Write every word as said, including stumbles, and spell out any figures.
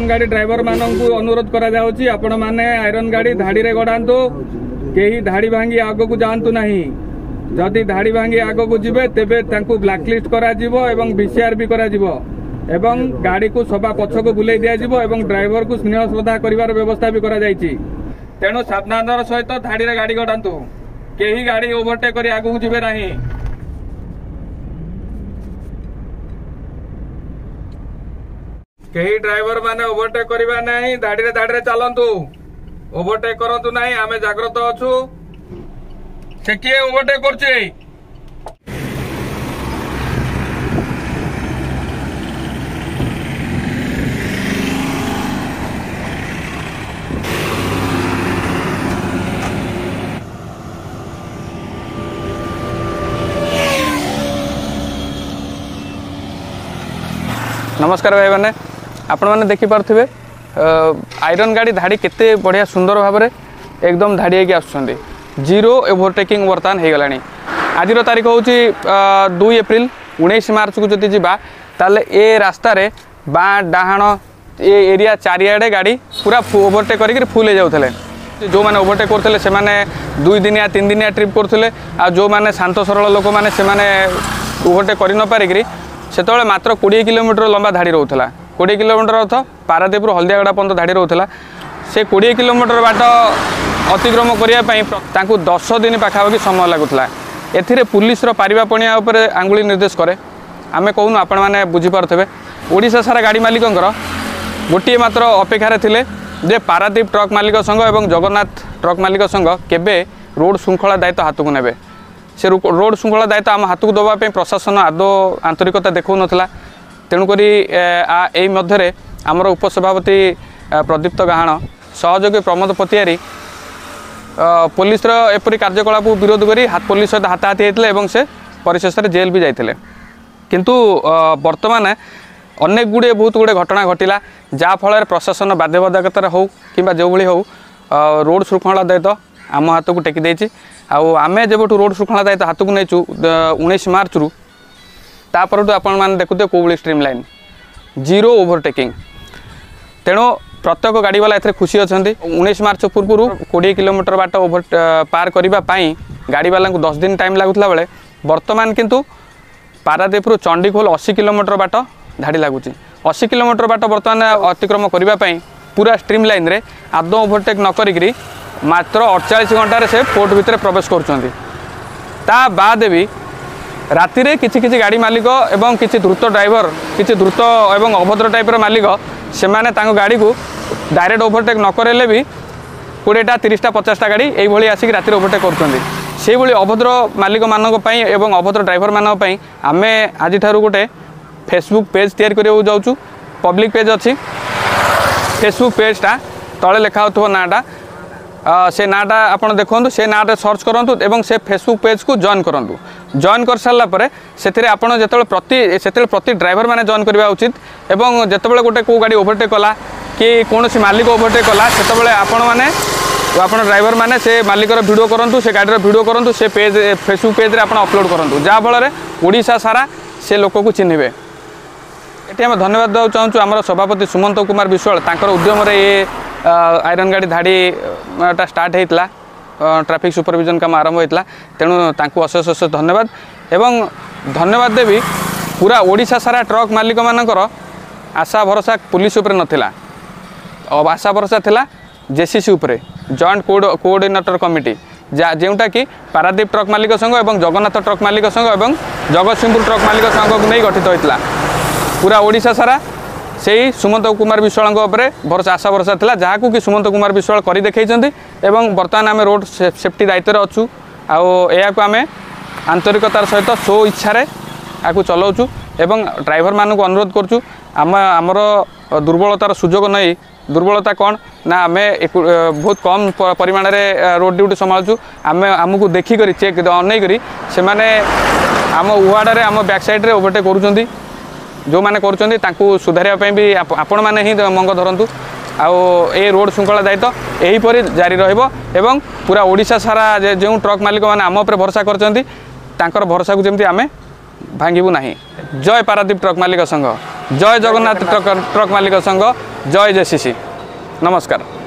Iron गाड़ी driver मानक अनुरोध करा जाउची आपण माने आयरन गाड़ी धाड़ी रे गड़ातु केही धाड़ी भांगी आगो को जानतु नहीं जदि धाड़ी भांगी आगो को जिबे तेबे तांकू ब्लैकलिस्ट करा जिवो एवं बीसीआर भी करा जिवो एवं गाड़ी को सभा पछ को बुलाई दिया जिवो एवं ड्राइवर को स्नेह श्रद्धा करिवार व्यवस्था भी करा जायछि तेणु सावधानतार सहित धाड़ी रे गाड़ी गड़ातु केही गाड़ी ओवरटेक करी आगो को जिबे नाही कई ड्राइवर माने ओवरटेक करिबा नहीं धाड़ी रे धाड़ी रे चलंतु ओवरटेक करंतु नहीं आमे जागृत अछु से किए ओवरटेक करछे नमस्कार भाई मैंने आपण मैंने देखी पारे आयरन गाड़ी धाड़ी केते बढ़िया सुंदर भाव में एकदम धाड़ी होगी आसुँच जीरो ओवरटेकिंग बर्तमान हो गला आज तारीख हूँ दुई एप्रिल उन्नीस मार्च को जदि जा ताले ए रास्ता रे बाँ डाहाण ए एरिया चारिआडे गाड़ी पूरा ओवरटेक करके फुल हो जाते जो मैंने ओवरटेक करते से दुई दिनिया तीन दिनिया ट्रिप करते आ जो मैंने शांत सरल लोक मैंने ओवरटेक कर न पारिकी से मात्र कोड़े किलोमीटर लंबा धाड़ी रोला कोड़े किलोमीटर अर्थ पारादीप हल्दियागड़ा पर्यटन धाड़ी रोला से कोड़े किलोमीटर बाट अतिक्रम करने दस दिन पाखापाखि समय लगुला ए पुलिस पारिबा पणिया उपरे आंगुली निर्देश करे आमे कहूँ आपण मैंने बुझीपारे ओडिशा सारा गाड़ी मालिक गोटे मात्र अपेक्षार थिले जे पारादीप ट्रक मालिक संघ और जगन्नाथ ट्रक मालिक संघ केबे रोड श्रृंखला दायित्व हाथ को नेबे से रोड श्रृंखला दायित्व आम हाथ को दवाई प्रशासन आदौ आंतरिकता देखा नाला तेणुक मध्य आमर उपसभापति प्रदीप्त गाहाण सहयोगी प्रमोद पतियारी पुलिस एपरी कार्यकलाप विरोध कर हाथ पुलिस सहित हाथाहाथी होते से परिशेष जेल भी जाते किंतु वर्तमान अनेक गुड़े बहुत गुड़े घटना घटिला जहाँफल प्रशासन बाध्यबाधकतार हो कि जो भाई हो रोड श्रृंखला दायित्व आम हाथ को टेकी देछि आउ आमे जब रोड श्रृंखला दायित्व हाथ को नहींचु उन्नीस मार्च रु तापर आपण मैंने देखुते कौली स्ट्रीम लाइन जीरो ओवरटेकिंग तेणु प्रत्येक गाड़ी वाला ए खुशी अच्छा उन्नीस मार्च पूर्व कोड़े किलोमीटर बाट ओवर पार करने गाड़ी वाला को दस दिन टाइम लगुला बेले बर्तमान किंतु पारादीप रु चंडीखोल अस्सी किलोमीटर बाट धाड़ी लगुच अस्सी किलोमीटर बाट बर्तमान अतिक्रम करने पूरा स्ट्रीम लाइन रे आदौ ओवरटेक न करी मात्र अड़तालीस घंटे से पोर्ट भितर प्रवेश करुँचा बाद भी राति रे किछि किछि गाड़ी मालिक एवं किछि द्रुत ड्राइवर किछि द्रुत एवं अभद्र टाइपर मालिक से माने तांको गाड़ी को डायरेक्ट ओवरटेक न करेले भी कोड़ेटा तीसटा पचासटा गाड़ी यही आसिक राति ओवरटेक कर अभद्र मालिक मानक एवं अभद्र ड्राइवर मानक पई आमे आज ठारू गोटे फेसबुक पेज तैयार करियो जाउछु पब्लिक पेज अच्छी फेसबुक पेजटा तले लिखा होथो नाटा से नाटा आपन देखंतु से नाटा सर्च करंतु एवं से फेसबुक पेज को जॉइन करंतु जॉइन कर सारा पर से आपड़ जो प्रति से प्रति ड्राइवर मैंने जॉइन करवा उचित एवं जितेबाला गोटे कौ गाड़ी ओवरटेक कला कि कौन मालिक ओवरटेक कला से आपण मैंने आप ड्राइवर मैंने से मालिकर वीडियो करूँ से गाड़ी वीडियो करूँ से पेज फेसबुक पेज आप अपलोड करूँ जहाँफल ओडिशा सारा से लोक को चिन्हे ये आम धन्यवाद देवा चाहूँ आम सभापति सुमंत कुमार विश्वाल तांकर उद्यम ये आयरन गाड़ी धाड़ीटा स्टार्ट होता ट्रैफिक सुपरविजन काम आरंभ होता तेणु तांको अशेष अशेष धन्यवाद एवं धन्यवाद देवी पूरा ओडिशा सारा ट्रक मालिक मानकर आशा भरोसा पुलिस उपर नथिला आशा भरोसा थिला जेसीसी उपरे जॉइंट कोऑर्डिनेटर कमिटी जोटा कि पारादीप ट्रक मालिक संघ और जगन्नाथ ट्रक मालिक संघ और जगतसिंहपुर ट्रक मालिक संघ को नहीं गठित होता पूरा ओडिशा सारा से ही सुमंत कुमार विश्वाल भरोसा आशा भरोसा था जहाँ कि सुमंत कुमार विश्वाल कर देखते एवं बर्तमान आम रोड सेफ्टी दायित्व अच्छू आम आंतरिकतार सहित सो इच्छा या चलाऊँ एवं ड्राइवर मानक अनुरोध करुँ आम आमर दुर्बलतार सुजोग नहीं दुर्बलता कौन ना आम बहुत कम परिमाण में रोड ड्यूटी संभालुँ आम आमको देखिक चेक अनेक से आम उहाड़े आम बैक साइड्रे ओवरटेक करुँच जो मैंने कर सुधारिया भी आपण मैंने ही मंग धरतु आउ ए रोड श्रृंखला दायित्व यहीपरि जारी रहिबो एवं पूरा ओडिशा सारा जो ट्रक मालिक मैंने आम उपर भरोसा कर भरोसा को जमी आम भांगबू ना। जय पारादीप ट्रक मालिक संघ। जय जगन्नाथ ट्रक ट्रक मालिक संघ जय जेसीसी नमस्कार।